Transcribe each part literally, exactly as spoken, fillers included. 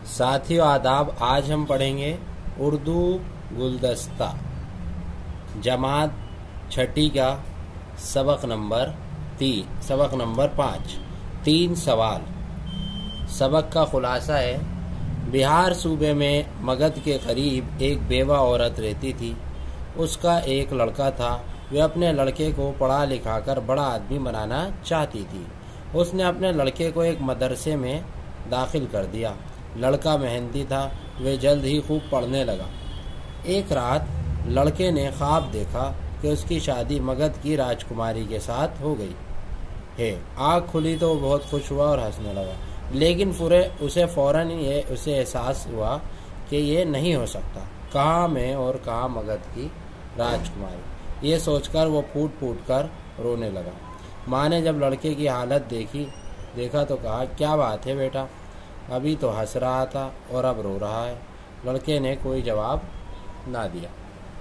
साथियों आदाब। आज हम पढ़ेंगे उर्दू गुलदस्ता जमात छठी का सबक नंबर तीन सबक नंबर पाँच। तीन सवाल। सबक का खुलासा है, बिहार सूबे में मगध के करीब एक बेवा औरत रहती थी। उसका एक लड़का था। वह अपने लड़के को पढ़ा लिखा कर बड़ा आदमी बनाना चाहती थी। उसने अपने लड़के को एक मदरसे में दाखिल कर दिया। लड़का मेहनती था, वह जल्द ही खूब पढ़ने लगा। एक रात लड़के ने ख्वाब देखा कि उसकी शादी मगध की राजकुमारी के साथ हो गई है। आँख खुली तो वो बहुत खुश हुआ और हंसने लगा, लेकिन पूरे उसे फौरन ये उसे एहसास हुआ कि ये नहीं हो सकता। कहाँ मैं और कहाँ मगध की राजकुमारी, ये सोचकर वो फूट फूट कर रोने लगा। माँ ने जब लड़के की हालत देखी देखा तो कहा, क्या बात है बेटा, अभी तो हंस रहा था और अब रो रहा है। लड़के ने कोई जवाब ना दिया।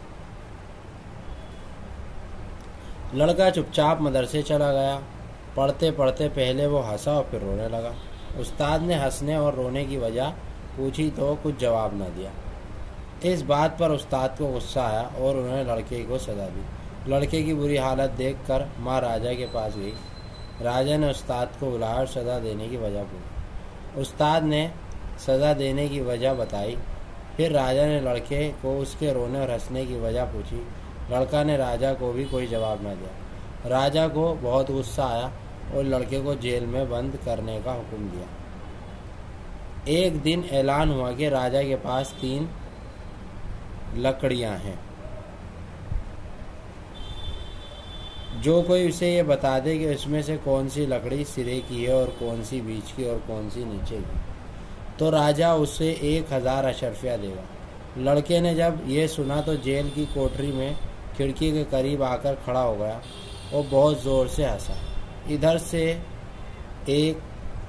लड़का चुपचाप मदरसे चला गया। पढ़ते पढ़ते पहले वो हंसा और फिर रोने लगा। उस्ताद ने हंसने और रोने की वजह पूछी तो कुछ जवाब न दिया। इस बात पर उस्ताद को गुस्सा आया और उन्होंने लड़के को सजा दी। लड़के की बुरी हालत देखकर माँ राजा के पास गई। राजा ने उस्ताद को बुलाया और सज़ा देने की वजह पूछी। उस्ताद ने सज़ा देने की वजह बताई। फिर राजा ने लड़के को उसके रोने और हंसने की वजह पूछी। लड़का ने राजा को भी कोई जवाब न दिया। राजा को बहुत गुस्सा आया और लड़के को जेल में बंद करने का हुक्म दिया। एक दिन ऐलान हुआ कि राजा के पास तीन लकड़ियां हैं। जो कोई उसे ये बता दे कि उसमें से कौन सी लकड़ी सिरे की है और कौन सी बीच की और कौन सी नीचे की, तो राजा उसे एक हजार अशर्फिया देगा। लड़के ने जब ये सुना तो जेल की कोठरी में खिड़की के करीब आकर खड़ा हो गया और बहुत जोर से हंसा। इधर से एक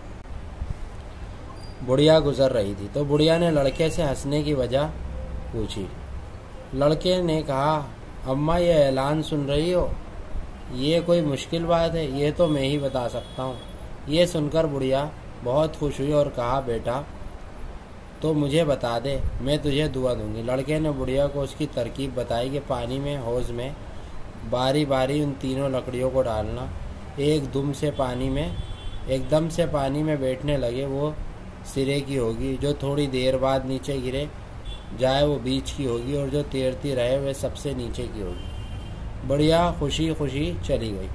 बुढ़िया गुजर रही थी तो बुढ़िया ने लड़के से हंसने की वजह पूछी। लड़के ने कहा, अम्मा ये ऐलान सुन रही हो, ये कोई मुश्किल बात है, ये तो मैं ही बता सकता हूँ। ये सुनकर बुढ़िया बहुत खुश हुई और कहा, बेटा तो मुझे बता दे, मैं तुझे दुआ दूंगी। लड़के ने बुढ़िया को उसकी तरकीब बताई कि पानी में हौज में बारी बारी उन तीनों लकड़ियों को डालना। एक दुम से पानी में एकदम से पानी में बैठने लगे वो सिरे की होगी, जो थोड़ी देर बाद नीचे गिरे जाए वो बीच की होगी और जो तैरती रहे वह सबसे नीचे की होगी। बुढ़िया खुशी खुशी चली गई।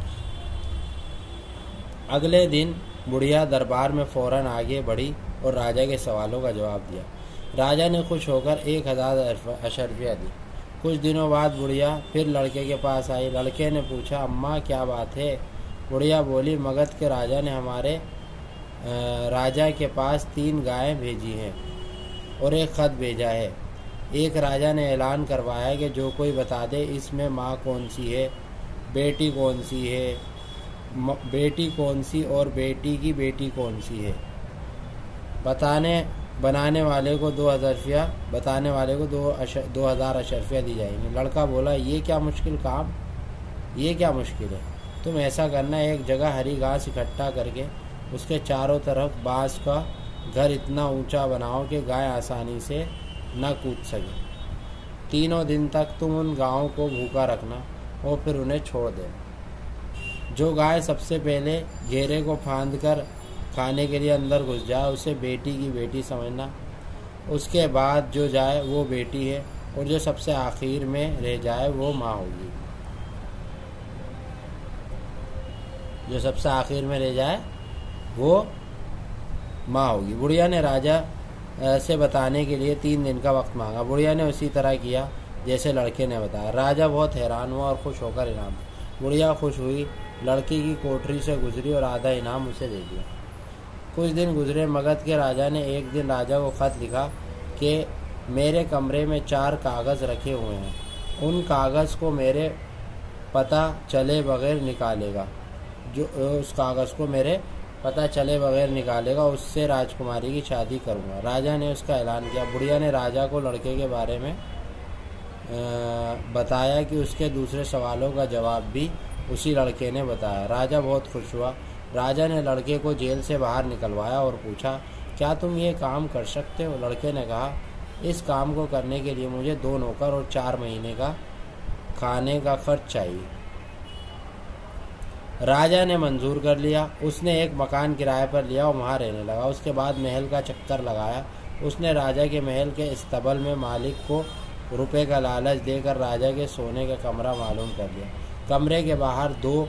अगले दिन बुढ़िया दरबार में फौरन आगे बढ़ी और राजा के सवालों का जवाब दिया। राजा ने खुश होकर एक हजार अशर्फिया दी। कुछ दिनों बाद बुढ़िया फिर लड़के के पास आई। लड़के ने पूछा, अम्मा क्या बात है? बुढ़िया बोली, मगध के राजा ने हमारे राजा के पास तीन गायें भेजी हैं और एक खत भेजा है। एक राजा ने ऐलान करवाया कि जो कोई बता दे इसमें माँ कौन सी है, बेटी कौन सी है, बेटी कौन सी और बेटी की बेटी कौन सी है, बताने बनाने वाले को दो अशर्फिया बताने वाले को दो अशर, दो हजार अशर्फिया दी जाएंगी। लड़का बोला, ये क्या मुश्किल काम, ये क्या मुश्किल है? तुम ऐसा करना, एक जगह हरी घास इकट्ठा करके उसके चारों तरफ बांस का घर इतना ऊंचा बनाओ कि गाय आसानी से न कूद सके। तीनों दिन तक तुम उन गायों को भूखा रखना और फिर उन्हें छोड़ देना। जो गाय सबसे पहले घेरे को फांद कर खाने के लिए अंदर घुस जाए उसे बेटी की बेटी समझना। उसके बाद जो जाए वो बेटी है और जो सबसे आखिर में रह जाए वो माँ होगी। जो सबसे आखिर में रह जाए वो माँ होगी। बुढ़िया ने राजा से बताने के लिए तीन दिन का वक्त मांगा। बुढ़िया ने उसी तरह किया जैसे लड़के ने बताया। राजा बहुत हैरान हुआ और खुश होकर इनाम। बुढ़िया खुश हुई, लड़की की कोठरी से गुजरी और आधा इनाम उसे दे दिया। कुछ दिन गुजरे। मगध के राजा ने एक दिन राजा को खत लिखा कि मेरे कमरे में चार कागज़ रखे हुए हैं, उन कागज़ को मेरे पता चले बगैर निकालेगा जो उस कागज़ को मेरे पता चले बगैर निकालेगा उससे राजकुमारी की शादी करूंगा। राजा ने उसका ऐलान किया। बुढ़िया ने राजा को लड़के के बारे में बताया कि उसके दूसरे सवालों का जवाब भी उसी लड़के ने बताया। राजा बहुत खुश हुआ। राजा ने लड़के को जेल से बाहर निकलवाया और पूछा, क्या तुम ये काम कर सकते हो? लड़के ने कहा, इस काम को करने के लिए मुझे दो नौकर और चार महीने का खाने का खर्च चाहिए। राजा ने मंजूर कर लिया। उसने एक मकान किराए पर लिया और वहाँ रहने लगा। उसके बाद महल का चक्कर लगाया। उसने राजा के महल के इस्तबल में मालिक को रुपए का लालच देकर राजा के सोने का कमरा मालूम कर लिया। कमरे के बाहर दो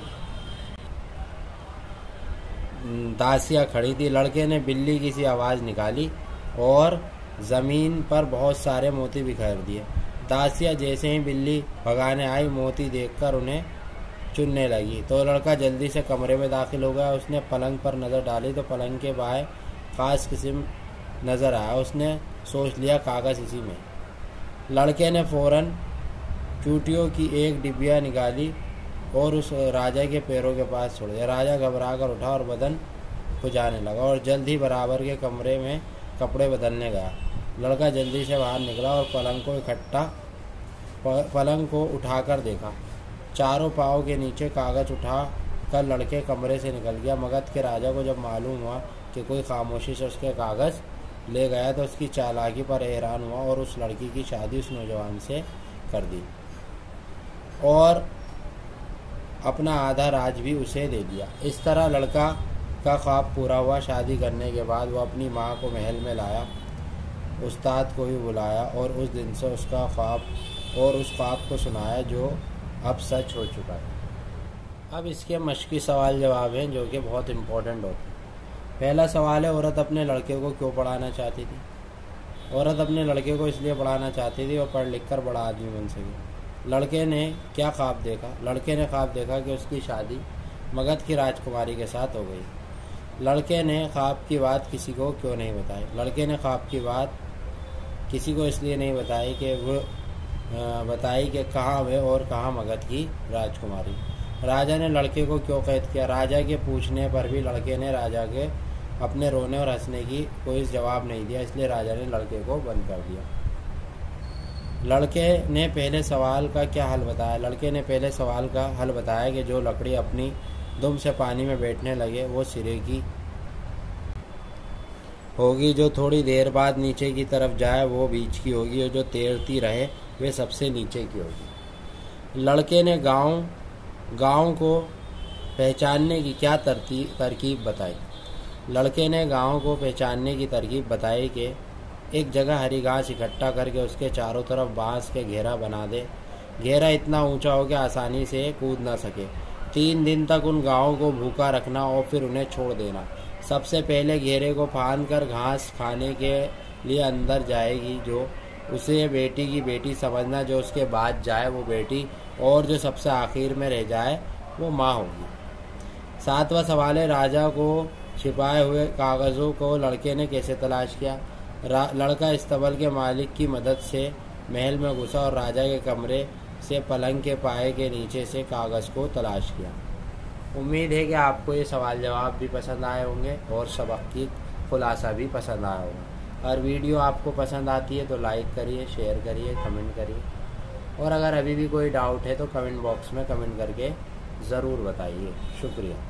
दासियाँ खड़ी थी। लड़के ने बिल्ली की सी आवाज़ निकाली और ज़मीन पर बहुत सारे मोती बिखेर दिए। दासियाँ जैसे ही बिल्ली भगाने आई, मोती देखकर उन्हें चुनने लगी तो लड़का जल्दी से कमरे में दाखिल हो गया। उसने पलंग पर नज़र डाली तो पलंग के बाएं खास किस्म नज़र आया। उसने सोच लिया कागज़ इसी में। लड़के ने फ़ौरन चूटियों की एक डिबिया निकाली और उस राजा के पैरों के पास छोड़ दिया। राजा घबरा कर उठा और बदन खुजाने लगा और जल्द ही बराबर के कमरे में कपड़े बदलने गया। लड़का जल्दी से बाहर निकला और पलंग को इकट्ठा पलंग को उठाकर देखा। चारों पाँव के नीचे कागज़ उठा कर लड़के कमरे से निकल गया। मगध के राजा को जब मालूम हुआ कि कोई खामोशी से उसके कागज़ ले गया तो उसकी चालाकी पर हैरान हुआ और उस लड़की की शादी उस नौजवान से कर दी और अपना आधा राज भी उसे दे दिया। इस तरह लड़का का ख्वाब पूरा हुआ। शादी करने के बाद वो अपनी माँ को महल में लाया, उस्ताद को भी बुलाया और उस दिन से उसका ख्वाब और उस ख्वाब को सुनाया जो अब सच हो चुका है। अब इसके मश्की सवाल जवाब हैं जो कि बहुत इम्पोर्टेंट होते हैं। पहला सवाल है, औरत अपने लड़के को क्यों पढ़ाना चाहती थी? औरत अपने लड़के को इसलिए पढ़ाना चाहती थी और पढ़ लिख कर बड़ा आदमी बन सके। लड़के ने क्या ख्वाब देखा? लड़के ने ख्वाब देखा कि उसकी शादी मगध की राजकुमारी के साथ हो गई। लड़के ने ख्वाब की बात किसी को क्यों नहीं बताई? लड़के ने ख्वाब की बात किसी को इसलिए नहीं बताई कि वो बताई कि कहाँ वे और कहाँ मगध की राजकुमारी। राजा ने लड़के को क्यों कैद किया? राजा के पूछने पर भी लड़के ने राजा के अपने रोने और हंसने की कोई जवाब नहीं दिया, इसलिए राजा ने लड़के को बंद कर दिया। लड़के ने पहले सवाल का क्या हल बताया? लड़के ने पहले सवाल का हल बताया कि जो लकड़ी अपनी दुम से पानी में बैठने लगे वो सिरे की होगी, जो थोड़ी देर बाद नीचे की तरफ जाए वो बीच की होगी और जो तैरती रहे वे सबसे नीचे की होगी। लड़के ने गांव गांव को पहचानने की क्या तरकीब बताई? लड़के ने गांव को पहचानने की तरकीब बताई कि एक जगह हरी घास इकट्ठा करके उसके चारों तरफ बांस के घेरा बना दे। घेरा इतना ऊंचा हो कि आसानी से कूद ना सके। तीन दिन तक उन गांवों को भूखा रखना और फिर उन्हें छोड़ देना। सबसे पहले घेरे को फांद कर घास खाने के लिए अंदर जाएगी, जो उसे बेटी की बेटी समझना, जो उसके बाद जाए वो बेटी, और जो सबसे आखिर में रह जाए वो माँ होगी। सातवां सवाल है, राजा को छिपाए हुए कागज़ों को लड़के ने कैसे तलाश किया? लड़का इस्तबल के मालिक की मदद से महल में घुसा और राजा के कमरे से पलंग के पाए के नीचे से कागज़ को तलाश किया। उम्मीद है कि आपको ये सवाल जवाब भी पसंद आए होंगे और सबक की खुलासा भी पसंद आया होगा। और वीडियो आपको पसंद आती है तो लाइक करिए, शेयर करिए, कमेंट करिए, और अगर अभी भी कोई डाउट है तो कमेंट बॉक्स में कमेंट करके ज़रूर बताइए। शुक्रिया।